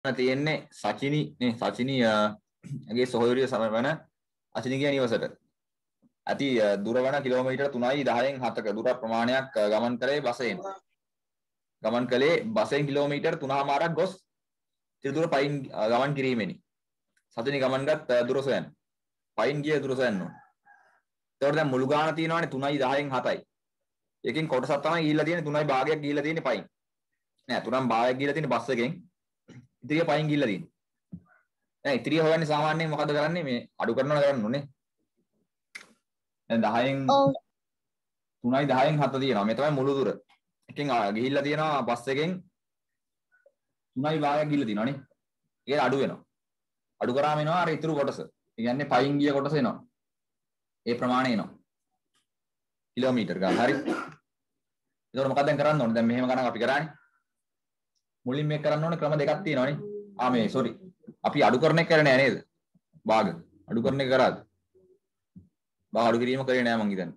තියෙන්නේ සචිනි නේ සචිනිගේ සොහොයුරිය සමවන අචිනිගේ නිවසට. ඇති දුර වන කිලෝමීටර් 3යි 10න් 7ක දුර ප්‍රමාණයක් ගමන් කරේ බසයෙන්. ගමන් කළේ බසෙන් කිලෝමීටර් 3මාරක් ගොස් සිදුර පයින් ගමන් කිරීමෙනි. සචිනි ගමන්ගත් දුර සොයන්න. පයින් ගිය දුර සොයන්න ඕන. ඒතකොට දැන් මුළු ගාන තියෙනවානේ 3යි 10න් 7යි. එකකින් කොටසක් තමයි ගිහිල්ලා තියෙන්නේ 3යි භාගයක් ගිහිල්ලා තියෙන්නේ පයින්. නෑ 3න් භාගයක් ගිහිල්ලා තියෙන්නේ බස් එකෙන්. ඉතිරිය පයින් ගිහිල්ලා තියෙන්නේ. දැන් ඉතිරිය හොයන්නේ සාමාන්‍යයෙන් මොකද කරන්නේ මේ අඩු කරනවා කරන්න ඕනේ. දැන් 10න් 3යි 10න් 7 තියෙනවා. මේ තමයි මුළු දුර. එකෙන් ගිහිල්ලා තියෙනවා බස් එකෙන් 3යි භාගයක් ගිහිල්ලා තියෙනවා නේ. ඒක අඩු වෙනවා. අඩු කරාම එනවා අර ඉතුරු කොටස. ඒ කියන්නේ පයින් ගිය කොටස එනවා. ඒ ප්‍රමාණය එනවා. කිලෝමීටර් ගාන. හරි. එතකොට මොකක්ද දැන් කරන්න ඕනේ? දැන් මෙහෙම ගණන් අපි කරානේ. මුලින් මේක කරන්න ඕනේ ක්‍රම දෙකක් තියෙනවානේ. මේ සෝරි. අපි අඩු කරන එක කරේ නෑ නේද? භාග. අඩු කරන එක කරාද? භාග අඩු කිරීම කරේ නෑ මං හිතන්නේ.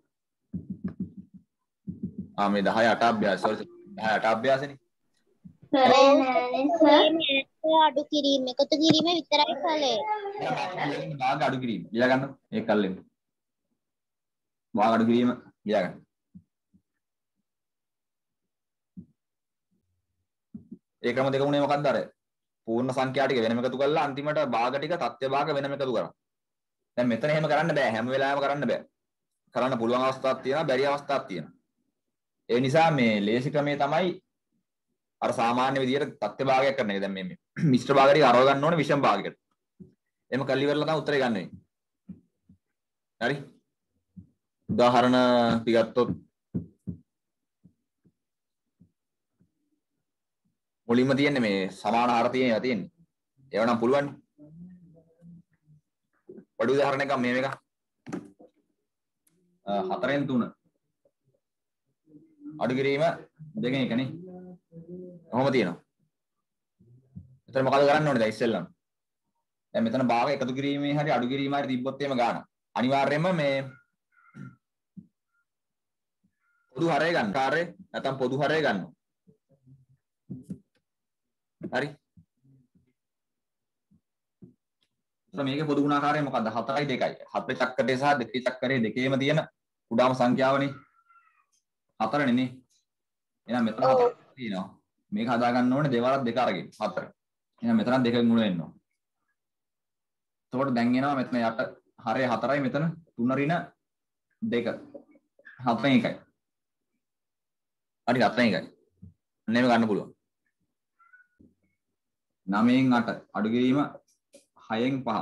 මේ 10 8 අභ්‍යාස. සෝරි 10 8 අභ්‍යාසනේ. කරේ නෑනේ සර්. අඩු කිරීම එකතු කිරීම විතරයි කළේ. භාග අඩු කිරීම. ලියා ගන්න. ඒක කල්ලෙන්න. භාග අඩු කිරීම ලියා ගන්න. ඒ ක්‍රම දෙක උනේ මොකක්ද අර? පූර්ණ සංඛ්‍යා ටික වෙනම එකතු කරලා අන්තිමට භාග ටික තත්ත්ව භාග වෙනම එකතු කරා. දැන් මෙතන එහෙම කරන්න බෑ. හැම වෙලාවෙම කරන්න බෑ. කරන්න පුළුවන් අවස්ථාවක් තියෙනවා, බැරි අවස්ථාවක් තියෙනවා. ඒ නිසා මේ ලේසි ක්‍රමය තමයි අර සාමාන්‍ය විදියට තත්ත්ව භාගයක් කරන එක. දැන් මේ මිශ්‍ර භාග ටික අරව ගන්න ඕනේ විෂම භාගයකට. එහෙම කල්ලි ඉවරලා තමයි උත්තරේ ගන්න වෙන්නේ. හරි? උදාහරණ අපි ගත්තොත් මුලින්ම තියෙන්නේ මේ සමාන ආකාර තියෙන්නේ. ඒව නම් පුළුවන්. පොඩි උදාහරණයක් ගමු මේක. 4න් 3. අඩු කිරීම 2න් 1 නේ. කොහොම තියෙනවා. එතන මොකද කරන්න ඕනේ දැන් ඉස්සෙල්ලම. දැන් මෙතන භාග එකතු කිරීමේ හරි අඩු කිරීමේ හරි තිබ්බොත් එහෙම ගන්න. අනිවාර්යයෙන්ම මේ පොදු හරය ගන්න. කාර්යය නැත්නම් පොදු හරය ගන්නවා. හරි. මේකේ පොදු ගුණාකාරය මොකද්ද? 4යි 2යි. 4 චක්‍රය සහ 2 චක්‍රයේ දෙකේම තියෙන කුඩාම සංඛ්‍යාවනේ 4නේ නේ. එහෙනම් මෙතන 4 තියෙනවා. මේක හදා ගන්න ඕනේ දෙවරක් දෙක අරගෙන 4. එහෙනම් මෙතන දෙකෙන් ගුණ වෙන්න ඕන. එතකොට දැන් එනවා මෙතන යට හරය 4යි මෙතන 3 ඍණ 2. 7න් 1යි. හරි 7න් 1යි. අන්නේම ගන්න පුළුවන්. 9න් 8 අඩු කිරීම 6න් 5.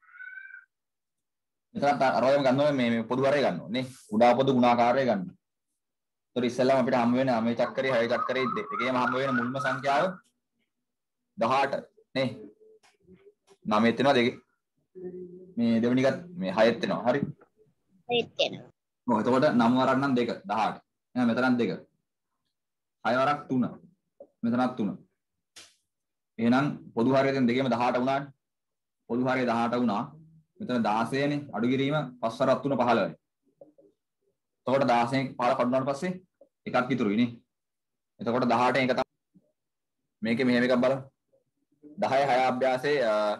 මෙතන අරවයම ගන්න ඕනේ මේ පොදු හරය ගන්න ඕනේ නේ. කුඩා පොදු ගුණාකාරය ගන්න. ඒතර ඉස්සෙල්ලාම අපිට හම්බ වෙන 9 චක්‍රේ 6 චක්‍රේ දෙකේම හම්බ වෙන මුල්ම සංඛ්‍යාව 18 නේ. 9ත් වෙනවා දෙකේ. මේ දෙවෙනි එකත් මේ 6ත් වෙනවා. හරි. 6ත් වෙනවා. ඔව් එතකොට 9 වරක් නම් 2 18. එහෙනම් මෙතනත් 2. 6 වරක් 3. මෙතනත් 3. එහෙනම් පොදු හරය දැන් දෙකේම 18 වුණානේ. පොදු හරය 18 වුණා. මෙතන 16 නේ. අඩු කිරීම 5 වරක් 3 15යි. එතකොට 16න් 15 කඩුණාට පස්සේ එකක් ඉතුරුයි නේ. එතකොට 18න් එක තමයි. මේකේ මෙහෙම එකක් බලන්න. 10 6 අභ්‍යාසයේ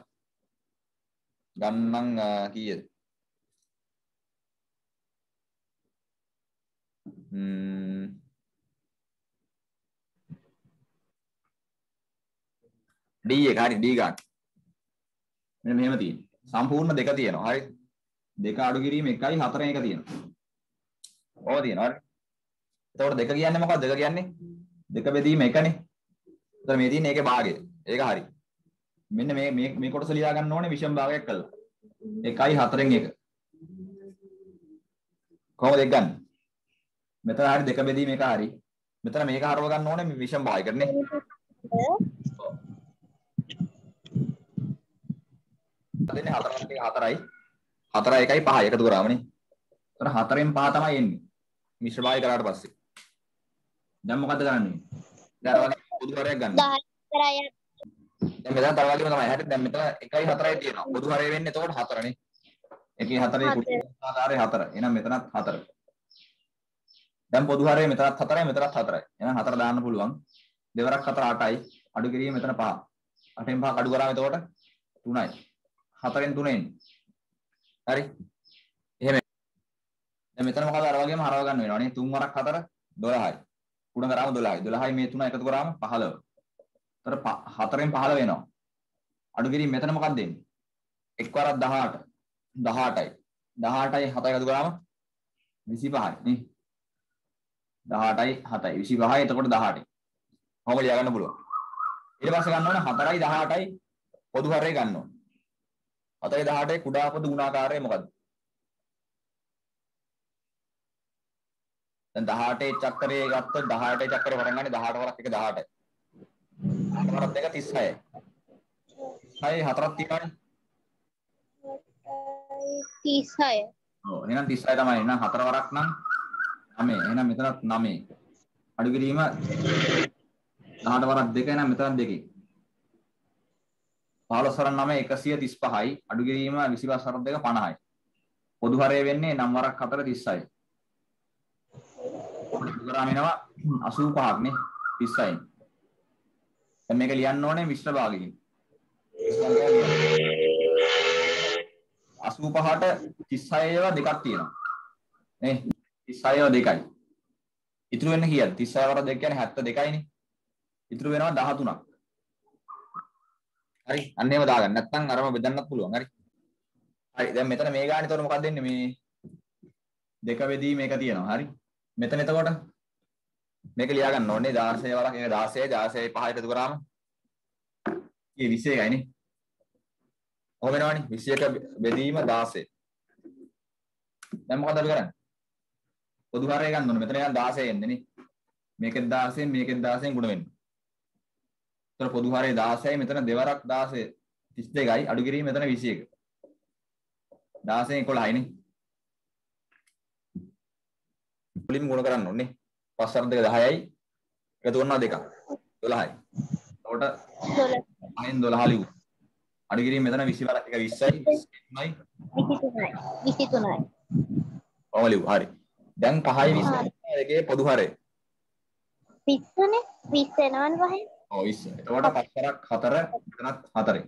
ගණන් කීයද? D එක හරි D ගන්න. මෙන්න මෙහෙම තියෙන්නේ. සම්පූර්ණ දෙක තියෙනවා. හරි. දෙක අඩු කිරීම 1යි 4න් 1 තියෙනවා. ඕව තියෙනවා. හරි. එතකොට දෙක කියන්නේ මොකක්ද? දෙක කියන්නේ දෙක බෙදීම 1නේ. එතකොට මේ තියෙන්නේ ඒකේ භාගය. ඒක හරි. මෙන්න මේ කොටස ලියා ගන්න ඕනේ විෂම භාගයක් කළා. 1යි 4න් 1. කොහොමද ඒක ගන්න? මෙතන හරි දෙක බෙදීම එක හරි. මෙතන මේක හරව ගන්න ඕනේ මේ විෂම භාගයකට නේ. දෙන්නේ 4යි 4යි 1යි 5යි එකතු කරාමනේ. එතන 4න් 5 තමයි එන්නේ. මිශ්‍ර භාගය කරාට පස්සේ. දැන් මොකද කරන්නේ? දැන් අර වගේ පොදු හරයක් ගන්න. 10 කරා යන්න. දැන් මෙතන තව වගේම තමයි. හරි දැන් මෙතන 1යි 4යි තියෙනවා. පොදු හරය වෙන්නේ එතකොට 4 නේ. 1යි 4යි කුඩාකාරය 4. එහෙනම් මෙතනත් 4. දැන් පොදු හරය මෙතනත් 4යි මෙතනත් 4යි. එහෙනම් 4 දාන්න පුළුවන්. දෙවරක් 4 8යි. අඩු කිරීම මෙතන 5. 8න් 5ක් අඩු කරාම එතකොට 3යි. 4න් 3 එන්නේ. හරි. එහෙම. දැන් මෙතන මොකද අර වගේම හරව ගන්න වෙනවා නේ. 3 වරක් 4 12යි. උඩ කරාම 12යි. 12යි මේ 3 එකතු කරාම 15. එතකොට 4න් 15 වෙනවා. අඩු කිරීම මෙතන මොකක්ද දෙන්නේ? 1 වරක් 18. 18යි. 18යි 7යි එකතු කරාම 25යි නේ. 18යි 7යි 25යි එතකොට 18යි. කොහොම ලියා ගන්න පුළුවන්. ඊට පස්සේ ගන්න ඕනේ 4යි 18යි පොදු හරේ ගන්න ඕනේ. 4යි 18යි කුඩා පොදු ගුණාකාරය මොකද්ද? දැන් 18 චක්‍රයේ ගත්තොත් 18 චක්‍රේ පටන් ගන්නේ 18 වරක් එක 18යි. 18 වරක් දෙක 36යි. 36යි 4ක් තියෙනවනේ. 36. ඔව් එහෙනම් 36 තමයි. එහෙනම් 4 වරක් නම් 9. එහෙනම් මෙතනත් 9. අඩු කිරීම 18 වරක් 2 එහෙනම් මෙතනත් 2. 15 වරක් 9 135යි. අඩු කිරීම 25 වරක් 2 50යි. පොදු හරය වෙන්නේ 9 වරක් 4 36යි. ග්‍රාම එනවා 85ක් නේ 36යි. දැන් මේක ලියන්න ඕනේ මිශ්‍ර භාගයකින්. 85ට 36 ඒවා දෙකක් තියෙනවා. නේ 36 ඒවා දෙකයි. ඉතුරු වෙන්නේ කීයද? 36 වර 2 කියන්නේ 72යි නේ. ඉතුරු වෙනවා 13ක්. හරි අන්න ඒව දාගන්න. නැත්නම් අරම බෙදන්නත් පුළුවන්. හරි. හරි දැන් මෙතන මේ ගානේ තෝර මොකක්ද දෙන්නේ මේ දෙක වෙදී මේක තියෙනවා. හරි. මෙතන එතකොට මේක ලියා ගන්න ඕනේ 16 වරක් එක 16 16 5 එකතු කරාම ඊ 21යි නේ. ඔහොම වෙනවනේ 21 බෙදීම 16. දැන් මොකද අපි කරන්නේ? පොදු හරය ගන්න ඕනේ. මෙතන යන 16 එන්නේ නේ. මේකෙන් 16 මේකෙන් 16 ගුණ වෙන්න. ඒතර පොදු හරය 16යි මෙතන දෙවරක් 16 32යි අඩු කිරීම මෙතන 21. 16 11යි නේ. මුලින්ම ගුණ කරන්න ඕනේ. 5 වරක් 2 10යි. එකතු කරනවා 2ක්. 12යි. එතකොට 12න් 12 ලියු. අඩු කිරීම මෙතන 20 වරක් 1 20යි 23යි 23යි. ඔව් ලියු. හරි. දැන් 5යි 20 එකේ පොදු හරය. 20 නේ 20 එනවනේ පහෙන්. ඔව් 20. එතකොට 5 වරක් 4 මෙතනත් 4යි.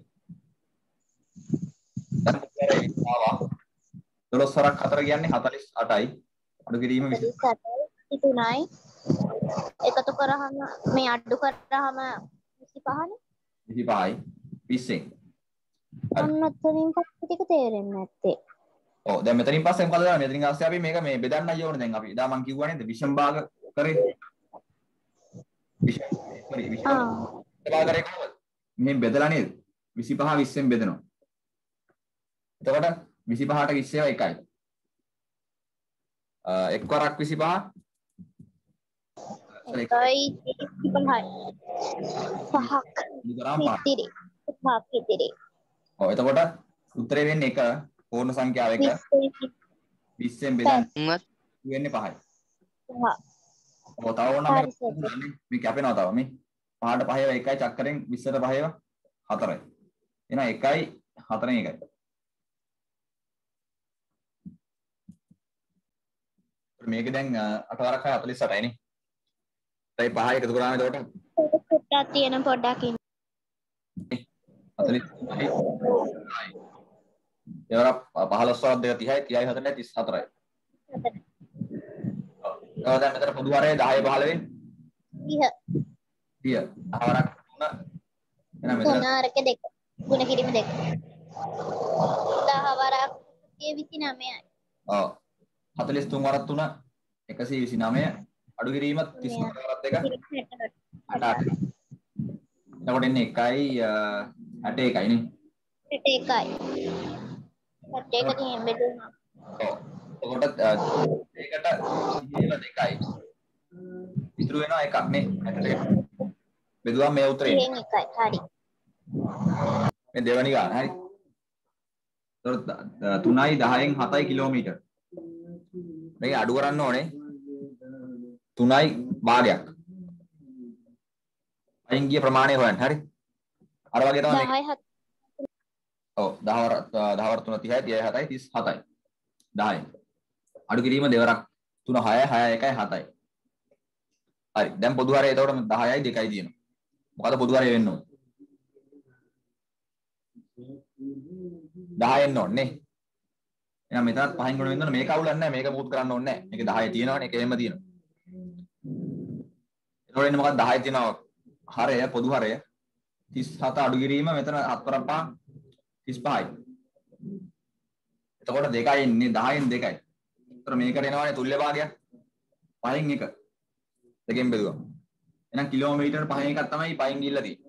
දැන් පොදු හරය 20 ආවා. 12 වරක් 4 කියන්නේ 48යි. අඩු කිරීම 23යි. එකතු කරාම මේ අඩු කරාම 25නේ. 25යි 20න්. අන්නතරින් පස්සේ ටික තේරෙන්නේ නැත්තේ. ඔව් දැන් මෙතනින් පස්සේ මොකද කරන්නේ? මෙතනින් පස්සේ අපි මේක මේ බෙදන්නයි ඕනේ දැන් අපි. එදා මම කිව්වා නේද? විෂම භාග කරේ. විෂම භාග කරේ කොහොමද? මෙහෙන් බෙදලා නේද? 25 20න් බෙදනවා. එතකොට 25ට 20 ඒවා එකයි. එක් වරක් 25 එකයි 25යි. පහක්. ඉතිරි. පහක් ඉතිරි. ඔව් එතකොට උත්තරේ වෙන්නේ 1 පූර්ණ සංඛ්‍යාව 1 20න් බෙදන්න වෙන්නේ 5යි. 5. ඔව් තව ඕනනම් මේ කැපෙනවා තව මේ 5ට 5 ඒවා 1යි චක්කරෙන් 20ට 5 ඒවා 4යි. එහෙනම් 1යි 4න් 1යි. මේක දැන් 8 වරක් 48යි නේ. ඒ 5 එකතු කරාම එතකොට පොඩ්ඩක් තියෙන පොඩ්ඩක් ඉන්න. 45යි. ඒවර 15 වරක් 2 30යි 30යි 4යි 34යි. ඔව් දැන් මෙතන පොදු හරය 10 15 30. 30. 10 වරක් 3 එහෙනම් මෙතන 3 අරක 2. ගුණ කිරීම 2. 10 වරක් 29යි. ඔව් 43 වරක් 3 129 අඩු කිරීම 34 වරක් 2 68. එතකොට එන්නේ 1යි 61යි නේ. 61යි. 61 කියෙන් බෙදුණා. ඔව්. එතකොට ඒකට 2යි. ඉතුරු වෙනවා එකක් නේ. 61. බෙදුවා මේ උත්තරේ. 1යි. හරි. මේ දෙවනි ගාන හරි. එතකොට 3යි 10න් 7යි කිලෝමීටර්. මේක අඩු කරන්න ඕනේ. 3යි භාගයක්. අයින් ගිය ප්‍රමාණය හොයන්න. හරි. අර වගේ තමයි 10යි 7. ඔව් 10 වර 3 30යි 37යි 37යි. 10යි. අඩු කිරීම දෙවරක් 3 6යි 6යි 1යි 7යි. හරි. දැන් පොදු හරය එතකොට 10යි 2යි තියෙනවා. මොකද පොදු හරය වෙන්න ඕනේ? 10 එන්න ඕනේ නේ. එහෙනම් මෙතනත් 5න් ගුණ වෙන්න ඕනේ. මේක අවුලක් නැහැ. මේක මූට් කරන්න ඕනේ නැහැ. මේක 10 තියෙනවනේ. ඒක එහෙම තියෙනවා. එතකොට එන්නේ මොකක්ද 10 තියෙනවා හරය පොදු හරය 37 අඩු කිරීම මෙතන 4 5 35යි. එතකොට 2යි එන්නේ 10න් 2යි. ඒතර මේකට එනවානේ තුල්‍ය භාගයක්. 5න් 1. දෙකෙන් බෙදුවා. එහෙනම් කිලෝමීටර් 5න් එකක් තමයි 5න් ගිල්ලා තියෙන්නේ.